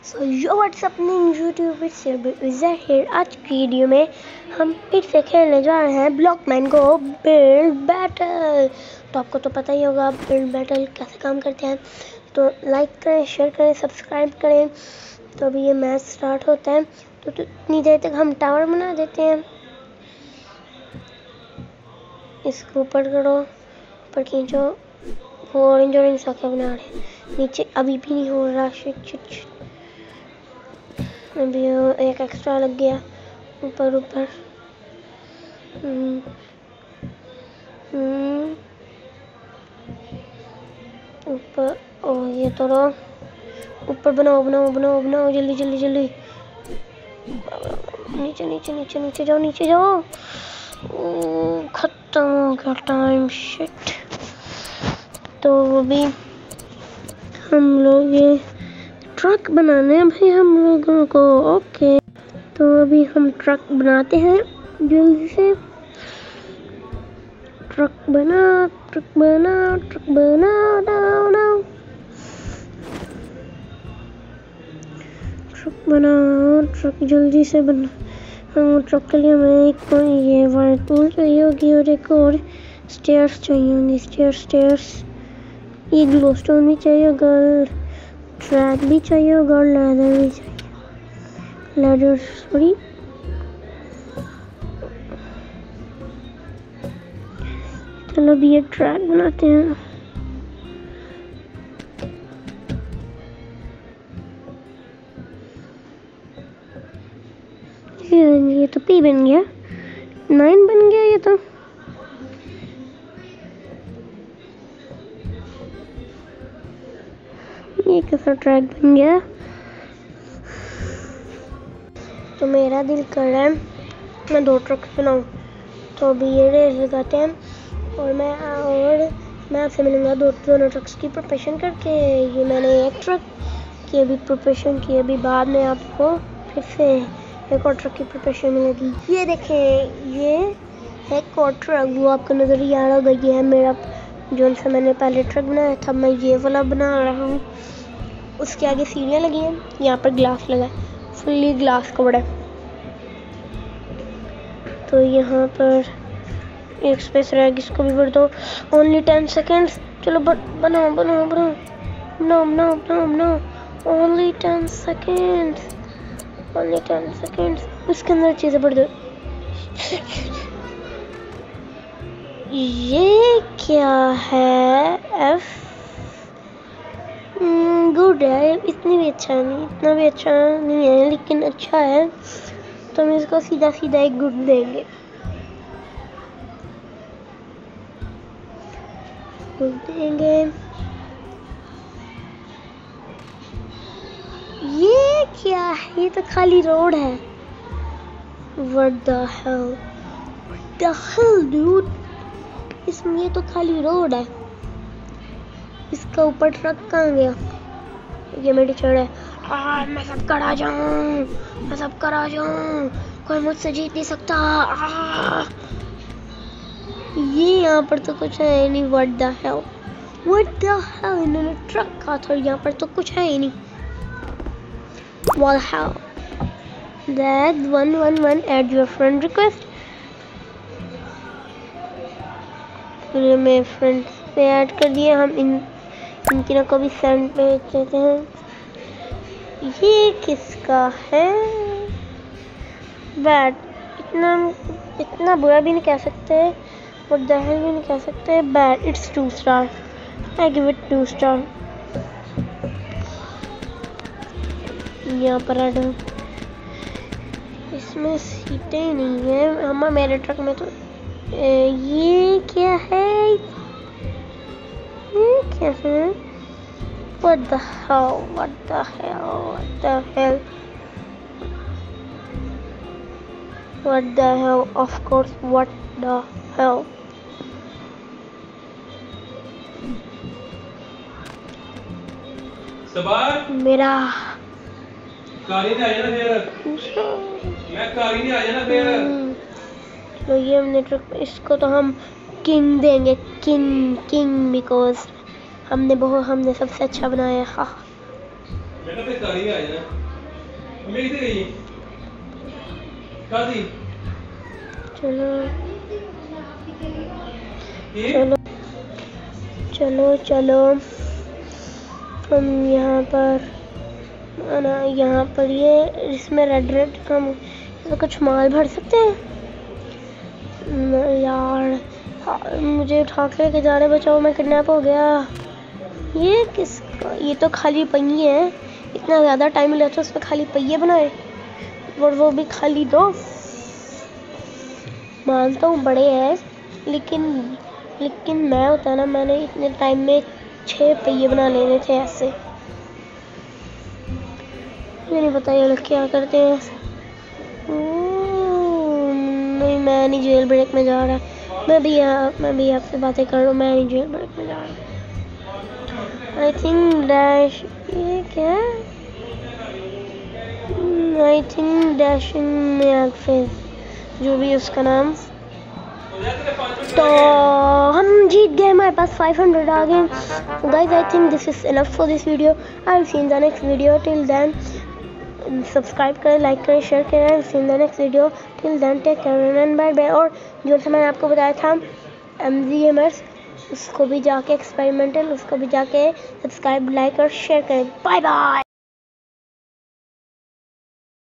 सो यो WhatsApp YouTube उजाइर। आज की video में हम फिर से खेलने जा रहे हैं ब्लॉकमैंगो बिल्ड बैटल। तो आपको तो पता ही होगा बिल्ड बैटल कैसे काम करते हैं। तो लाइक करें, शेयर करें, सब्सक्राइब करें। तो अभी ये मैच स्टार्ट होता है तो इतनी देर तक हम टावर बना देते हैं। इसको ऊपर करो, ऊपर खींचो। वो ऑरेंज सा क्या बना रहे हैं, नीचे अभी भी नहीं हो रहा। शिट अभी एक एक्स्ट्रा लग गया ऊपर ऊपर। ओ ये तो रहा ऊपर। बनाओ जल्दी। नीचे जाओ। खत्म हो गया टाइम। शिट। तो अभी हम लोग ये ट्रक बनाने हैं भाई हम लोगों को। ओके, तो अभी हम ट्रक बनाते हैं जल्दी से। ट्रक बनाओ। ट्रक जल्दी से बना। हम ट्रक के लिए हमें एक ये वायर टूल चाहिए होगी और एक और स्टेयर्स चाहिए होंगी। स्टेयर्स ये ग्लोस्टोन भी चाहिए होगा, ट्रैक भी चाहिए होगा और लेदर भी चाहिए। Leather sorry. चलो अभी ये ट्रैक बनाते हैं। ये तो P बन गया, 9 बन गया ये तो। ये कैसा ट्रैक बन गया। तो मेरा दिल कर रहा है मैं 2 ट्रक बनाऊं। तो अभी ये रेस लगाते हैं और मैं आपसे मिलूंगा दोनों ट्रक्स की प्रिपरेशन करके। ये मैंने एक ट्रक की अभी प्रिपरेशन की, अभी बाद में आपको फिर से एक और ट्रक की प्रिपरेशन मिलेगी। ये देखें, ये एक और ट्रक वो आपको नजर ही आ रहा होगा। ये है मेरा जो सा मैंने पहले ट्रक बनाया था, मैं ये वाला बना रहा हूँ। उसके आगे सीढ़ियाँ लगी हैं, यहाँ पर ग्लास लगा है, फुल्ली ग्लास कवर्ड है। तो यहाँ पर एक स्पेस रहेगी, इसको भी भर दो। Only 10 seconds. चलो बनाओ। Only 10 seconds. उसके अंदर चीज़ें भर दो। ये क्या है? F गुड है। इतना भी अच्छा नहीं है, लेकिन अच्छा है। तो हम इसको सीधा एक गुड देंगे। ये क्या है? ये तो खाली रोड है। What the hell dude? इसमें ये तो खाली रोड है। इसका ऊपर ट्रक कहाँ गया? ये मेरी चढ़ है। मैं सब कर आ जाऊं। कोई मुझसे जीत नहीं सकता। ये यहाँ पर तो कुछ है नहीं। What the hell? इन्होंने ट्रक कहा था, यहाँ पर तो कुछ है ही नहीं। What the hell? That 111 add your friend request. फिर मैं फ्रेंड पे ऐड कर दिया। हम इनकी ना को भी सेंड पे देते हैं। ये किसका है? बैड। इतना बुरा भी नहीं कह सकते, और दहल भी नहीं कह सकते। Bad. It's 2 star. I give it 2 star. यहाँ पर ऐड इसमें सीटें नहीं है। मेरे ट्रक में तो ये क्या है? What the hell? Of course, what the hell? मेरा कारी नहीं आया ना फिर। तो ये हमने ट्रक, इसको तो हम किंग देंगे। किंग बिकॉज हमने सबसे अच्छा बनाया। हाँ, बेटा फिर गाड़ी में आ जाना। मम्मी किधर गई? कहाँ थी? चलो ये? चलो चलो चलो हम यहाँ पर ये इसमें रेड हम इसमें कुछ माल भर सकते हैं यार। मुझे उठा के लेके जा रहे, बचाओ, मैं किडनैप हो गया। ये तो खाली पहिए हैं, इतना ज़्यादा टाइम लेता है उस पर खाली पहिए बनाए और वो भी खाली दो। मानता हूँ बड़े हैं लेकिन मैं होता ना, मैंने इतने टाइम में 6 पहिए बना लेने थे ऐसे। मुझे नहीं पता ये लोग क्या करते हैं। नहीं, मैं नहीं जेल ब्रेक में जा रहा। मैं भी आपसे बातें कर रहा हूँ, मैं नहीं जेल ब्रेक में जा रहा। आई थिंक डैश, ये क्या, आई थिंक डैशिंग में जो भी उसका नाम। तो हम जीत गए, हमारे पास 500 आ गए। Guys, I think this is enough for this video. I will see in the next video. Till then subscribe करें, लाइक करें, शेयर करें। See in the next video. Till then take care and bye bye. और जो से मैंने आपको बताया था MGMers, उसको भी जाके एक्सपेरिमेंटल, उसको भी जाके सब्सक्राइब, लाइक और शेयर करें। Bye bye.